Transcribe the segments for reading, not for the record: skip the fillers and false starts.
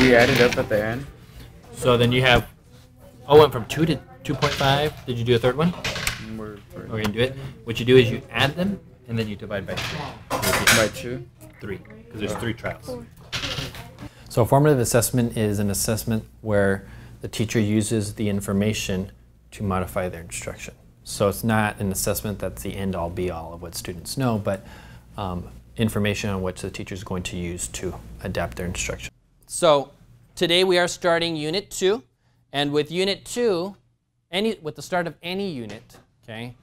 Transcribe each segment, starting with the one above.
you add it up at the end? So then you have, oh, went from 2 to 2.5. Did you do a third one? We're going to do it. What you do is you add them, and then you divide by 2. by 2? 3, because there's 3 trials. 4. So a formative assessment is an assessment where the teacher uses the information to modify their instruction. So it's not an assessment that's the end-all be-all of what students know, but information on which the teacher is going to use to adapt their instruction. So today we are starting Unit 2, and with Unit 2, with the start of any unit, okay,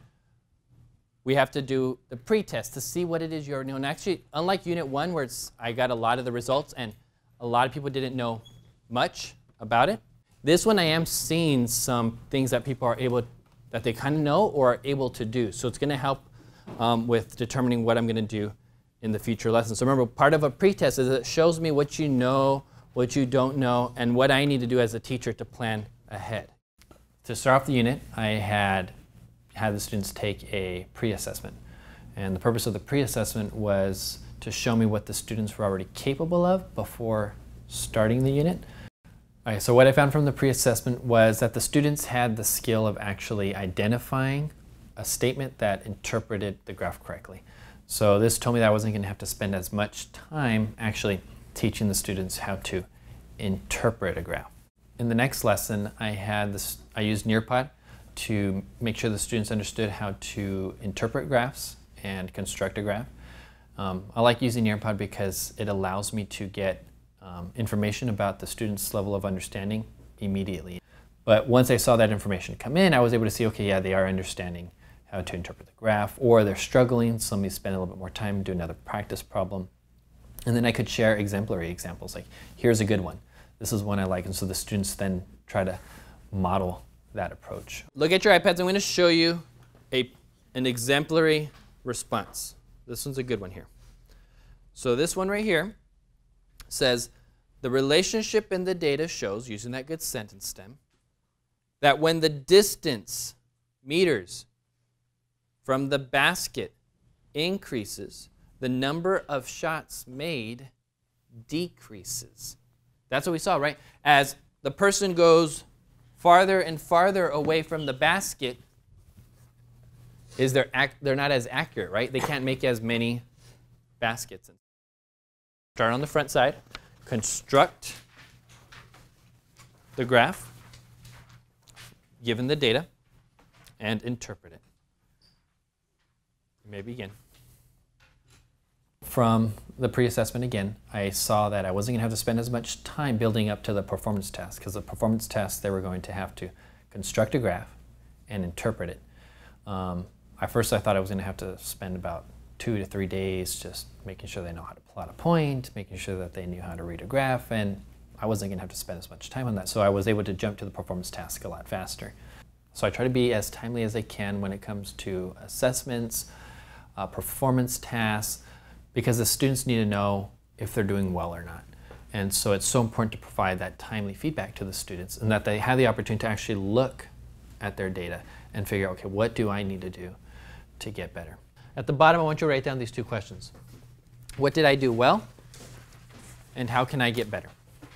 we have to do the pre-test to see what it is you already know. And actually, unlike Unit 1, where I got a lot of the results and a lot of people didn't know much about it, this one I am seeing some things that people are able, that they kind of know or are able to do. So it's going to help with determining what I'm going to do in the future lessons. So remember, part of a pretest is it shows me what you know, what you don't know, and what I need to do as a teacher to plan ahead. To start off the unit, I had the students take a pre-assessment. And the purpose of the pre-assessment was to show me what the students were already capable of before starting the unit. Okay, so what I found from the pre-assessment was that the students had the skill of actually identifying a statement that interpreted the graph correctly. So this told me that I wasn't going to have to spend as much time actually teaching the students how to interpret a graph. In the next lesson, I used Nearpod to make sure the students understood how to interpret graphs and construct a graph. I like using Nearpod because it allows me to get information about the student's level of understanding immediately. But once I saw that information come in, I was able to see, okay, yeah, they are understanding how to interpret the graph, or they're struggling, so let me spend a little bit more time, do another practice problem. And then I could share exemplary examples, like, here's a good one. This is one I like, and so the students then try to model that approach. Look at your iPads. I'm going to show you an exemplary response. This one's a good one here. So this one right here says, the relationship in the data shows, using that good sentence stem, that when the distance, meters, from the basket increases, the number of shots made decreases. That's what we saw, right? As the person goes farther and farther away from the basket, they're not as accurate, right? They can't make as many baskets. Start on the front side, construct the graph, given the data, and interpret it. You may begin. From the pre-assessment again, I saw that I wasn't going to have to spend as much time building up to the performance task, because the performance task they were going to have to construct a graph and interpret it. At first I thought I was going to have to spend about 2 to 3 days just making sure they know how to plot a point, making sure that they knew how to read a graph, and I wasn't going to have to spend as much time on that. So I was able to jump to the performance task a lot faster. So I try to be as timely as I can when it comes to assessments, performance tasks, because the students need to know if they're doing well or not. And so it's so important to provide that timely feedback to the students, and that they have the opportunity to actually look at their data and figure out, okay, what do I need to do to get better? At the bottom, I want you to write down these 2 questions. What did I do well? And how can I get better?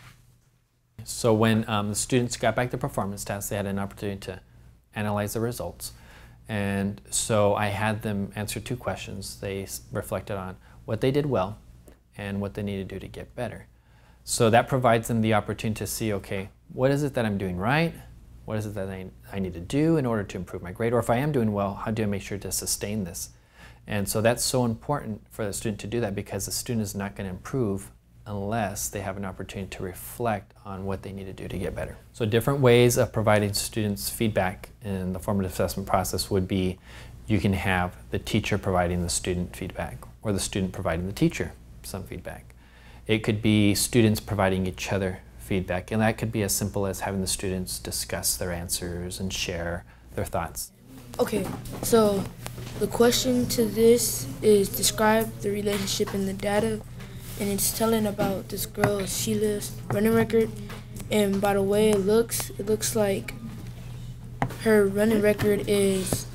So when the students got back the performance test, they had an opportunity to analyze the results. And so I had them answer 2 questions. They reflected on what they did well and what they need to do to get better. So that provides them the opportunity to see, okay, what is it that I'm doing right? What is it that I need to do in order to improve my grade? Or if I am doing well, how do I make sure to sustain this? And so that's so important for the student to do that, because the student is not going to improve unless they have an opportunity to reflect on what they need to do to get better. So different ways of providing students feedback in the formative assessment process would be, you can have the teacher providing the student feedback, or the student providing the teacher some feedback. It could be students providing each other feedback, and that could be as simple as having the students discuss their answers and share their thoughts. Okay, so the question to this is, describe the relationship in the data, and it's telling about this girl, Sheila's running record, and by the way it looks like her running record is,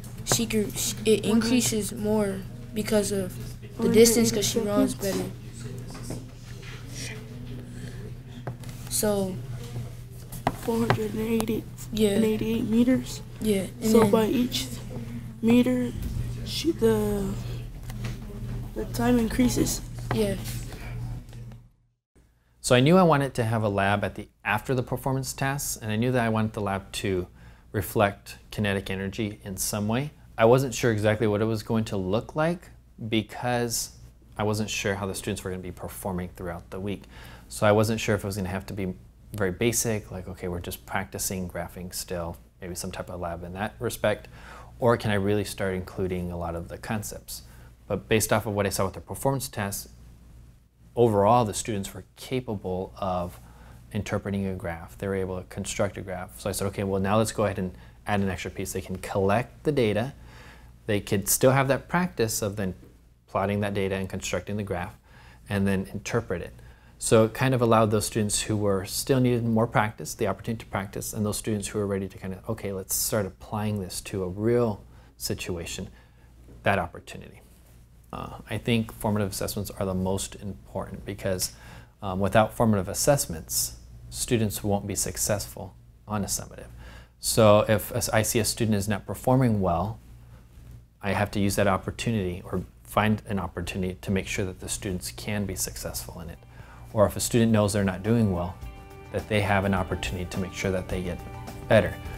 it increases more because of the distance, because she runs better. So 488 yeah, 88 meters. yeah. And So then, by each meter, the time increases. yeah, So I knew I wanted to have a lab after the performance tasks, and I knew that I wanted the lab to reflect kinetic energy in some way. I wasn't sure exactly what it was going to look like because I wasn't sure how the students were going to be performing throughout the week. So I wasn't sure if it was going to have to be very basic, like, okay, we're just practicing graphing still, maybe some type of lab in that respect, or can I really start including a lot of the concepts? But based off of what I saw with the performance tests, overall the students were capable of interpreting a graph. They were able to construct a graph. So I said, okay, well now let's go ahead and add an extra piece. They can collect the data. They could still have that practice of then plotting that data and constructing the graph, and then interpret it. So it kind of allowed those students who were still needed more practice, the opportunity to practice, and those students who were ready to kind of, okay, let's start applying this to a real situation, that opportunity. I think formative assessments are the most important because without formative assessments, students won't be successful on a summative. So if I see a student is not performing well, I have to use that opportunity or find an opportunity to make sure that the students can be successful in it. Or if a student knows they're not doing well, that they have an opportunity to make sure that they get better.